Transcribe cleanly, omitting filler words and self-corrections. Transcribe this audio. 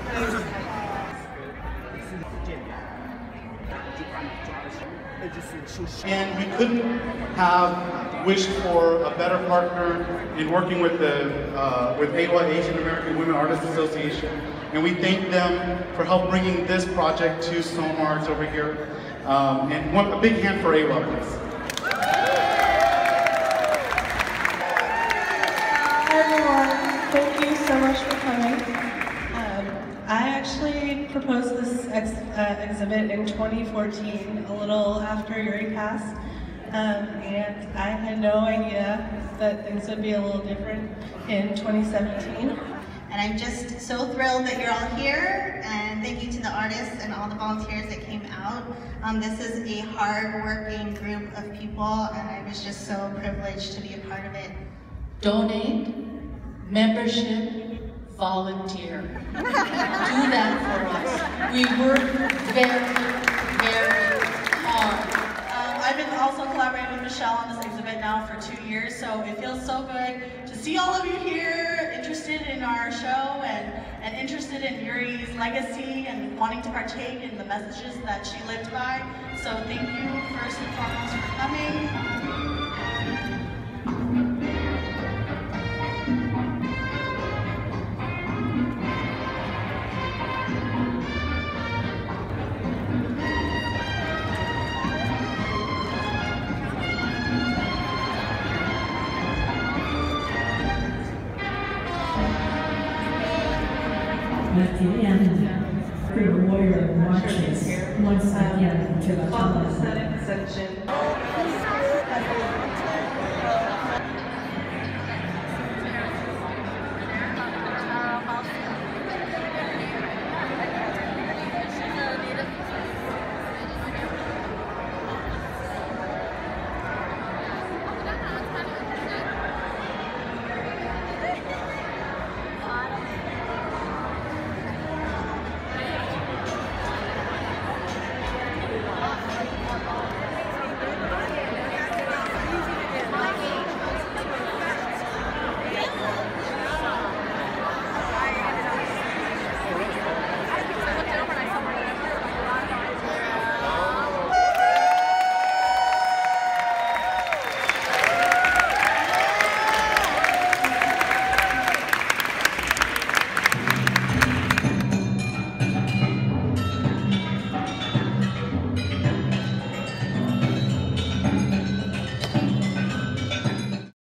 And we couldn't have wished for a better partner in working with the AWA, Asian American Women Artists Association. And we thank them for help bringing this project to SOMART over here. And a big hand for AWA, please. Hi everyone, thank you so much for coming. I actually proposed this exhibit in 2014, a little after YURI passed, and I had no idea that things would be a little different in 2017. And I'm just so thrilled that you're all here, and thank you to the artists and all the volunteers that came out. This is a hard-working group of people, and I was just so privileged to be a part of it. Donate, membership, volunteer. Do that for us. We work very, very hard. I've been also collaborating with Michelle on this exhibit now for 2 years, so it feels so good to see all of you here interested in our show and interested in YURI's legacy and wanting to partake in the messages that she lived by. So thank you first and foremost for coming. At the end, the warrior marches once again to the Called the Aesthetic Section.